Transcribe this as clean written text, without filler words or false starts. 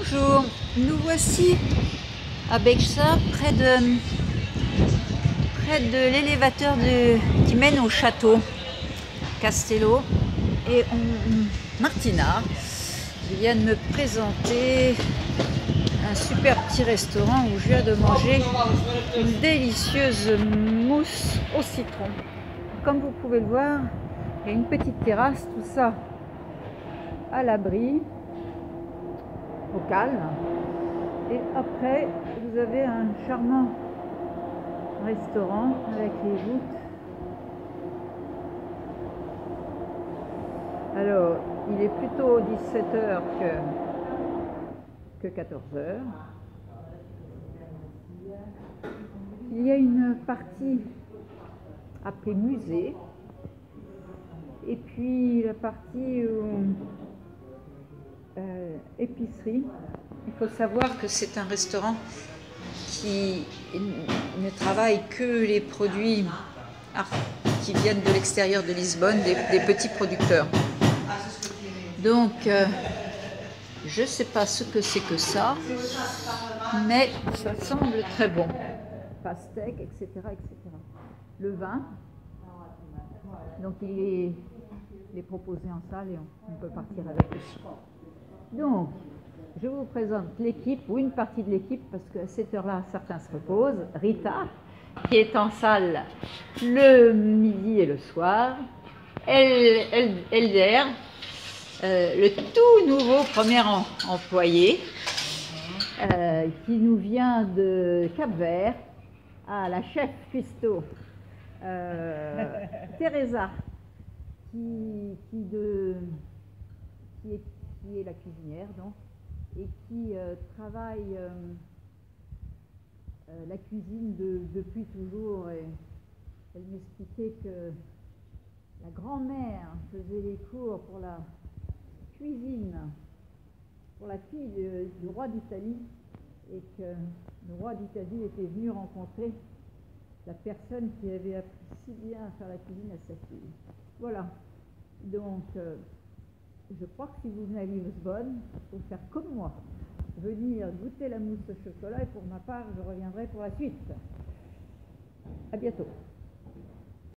Bonjour, nous voici à Bexar, près de l'élévateur qui mène au château Castello, et Martina vient de me présenter un super petit restaurant où je viens de manger une délicieuse mousse au citron. Comme vous pouvez le voir, il y a une petite terrasse, tout ça à l'abri, au calme. Et après, vous avez un charmant restaurant avec les voûtes. Alors, il est plutôt 17h que 14h. Il y a une partie appelée musée, et puis la partie épicerie. Il faut savoir que c'est un restaurant qui ne travaille que les produits qui viennent de l'extérieur de Lisbonne, des petits producteurs. Donc, je ne sais pas ce que c'est que ça, mais ça semble très bon. Pastèque, etc., etc. Le vin, donc il est proposé en salle et on peut partir avec lui. Donc, je vous présente l'équipe, ou une partie de l'équipe, parce qu'à cette heure-là, certains se reposent. Rita, qui est en salle le midi et le soir. Elder, le tout nouveau premier employé, qui nous vient de Cap-Vert. La chef cuistot, Teresa, qui est la cuisinière, donc, et qui travaille la cuisine depuis toujours. Et elle m'expliquait que la grand-mère faisait les cours pour la cuisine pour la fille du roi d'Italie, et que le roi d'Italie était venu rencontrer la personne qui avait appris si bien à faire la cuisine à sa fille. Voilà. Donc, je crois que si vous venez à Lisbonne, il faut faire comme moi. Venir goûter la mousse au chocolat, et pour ma part, je reviendrai pour la suite. À bientôt.